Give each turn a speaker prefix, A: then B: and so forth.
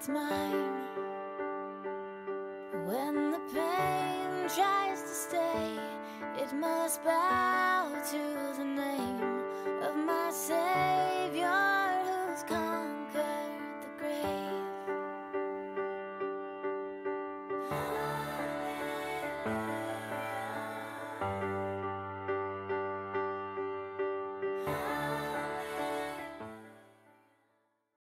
A: it's mine. When the pain tries to stay, it must bow.